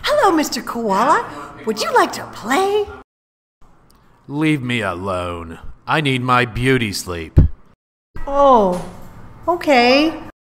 Hello, Mr. Koala. Would you like to play? Leave me alone. I need my beauty sleep. Oh, okay.